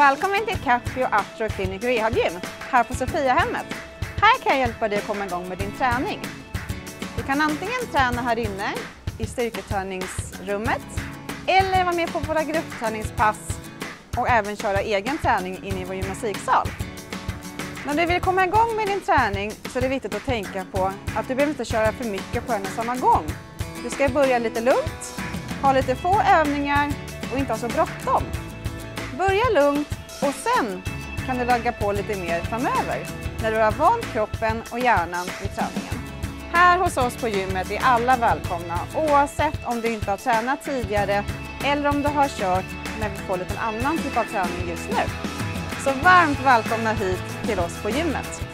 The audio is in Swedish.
Välkommen till Capio Astro Clinic Rehab-gym här på Sofiahemmet. Här kan jag hjälpa dig att komma igång med din träning. Du kan antingen träna här inne i styrketräningsrummet eller vara med på våra gruppträningspass och även köra egen träning inne i vår gymnastiksal. När du vill komma igång med din träning så är det viktigt att tänka på att du behöver inte köra för mycket på en och samma gång. Du ska börja lite lugnt, ha lite få övningar och inte ha så bråttom. Börja lugnt och sen kan du lägga på lite mer framöver när du har vant kroppen och hjärnan i träningen. Här hos oss på gymmet är alla välkomna oavsett om du inte har tränat tidigare eller om du har kört men vi får lite annan typ av träning just nu. Så varmt välkomna hit till oss på gymmet.